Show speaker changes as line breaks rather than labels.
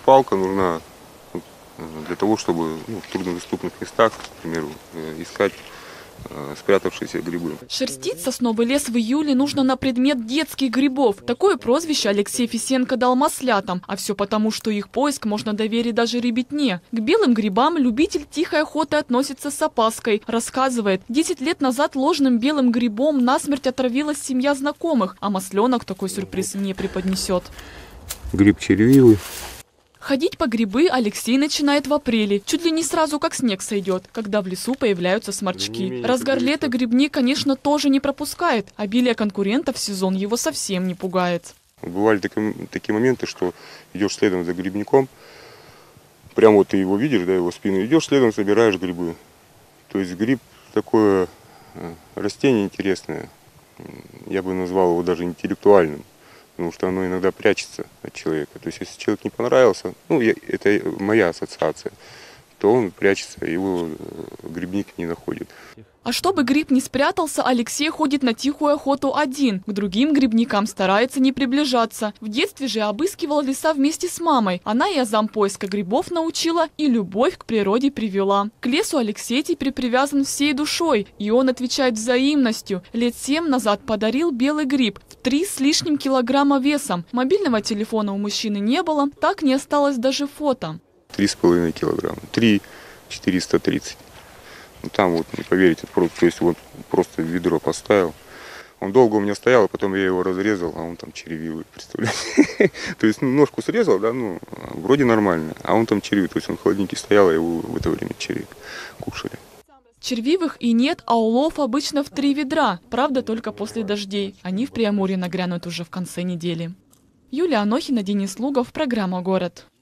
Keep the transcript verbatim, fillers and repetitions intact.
палка нужна для того, чтобы ну, в труднодоступных местах, к примеру, искать спрятавшиеся грибы.
Шерстить сосновый лес в июле нужно на предмет детских грибов. Такое прозвище Алексей Фисенко дал маслятам. А все потому, что их поиск можно доверить даже ребятне. К белым грибам любитель тихой охоты относится с опаской. Рассказывает, десять лет назад ложным белым грибом насмерть отравилась семья знакомых, а масленок такой сюрприз не преподнесет.
Гриб червивый.
Ходить по грибы Алексей начинает в апреле, чуть ли не сразу, как снег сойдет, когда в лесу появляются сморчки. Разгар лета грибник, конечно, тоже не пропускает. Обилие конкурентов в сезон его совсем не пугает.
Бывали такие, такие моменты, что идешь следом за грибником, прямо вот ты его видишь, да, его спину, идешь следом, собираешь грибы. То есть гриб такое растение интересное, я бы назвал его даже интеллектуальным. Потому что оно иногда прячется от человека. То есть, если человек не понравился, ну, я, это моя ассоциация, то он прячется, его грибник не находит.
А чтобы гриб не спрятался, Алексей ходит на тихую охоту один. К другим грибникам старается не приближаться. В детстве же обыскивал леса вместе с мамой. Она и азам поиска грибов научила, и любовь к природе привела. К лесу Алексей теперь привязан всей душой, и он отвечает взаимностью. Лет семь назад подарил белый гриб в три с лишним килограмма весом. Мобильного телефона у мужчины не было, так не осталось даже фото.
Три с половиной килограмма, три четыреста тридцать. Там вот, не поверите, просто, то есть вот просто ведро поставил. Он долго у меня стоял, а потом я его разрезал, а он там червивый, представляете? То есть ну, ножку срезал, да, ну, вроде нормально, а он там червивый, то есть он холодненький стоял, а его в это время червяк кушали.
Червивых и нет, а улов обычно в три ведра, правда, только после дождей. Они в Преамурье нагрянут уже в конце недели. Юлия Анохина, Денис Лугов, программа «Город».